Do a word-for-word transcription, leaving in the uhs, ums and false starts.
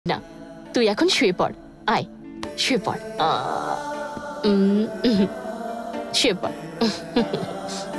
না, তুই এখন শুয়ে পড়। আয়, শুয়ে পড়। আহ, উম, উম, শুয়ে পড়।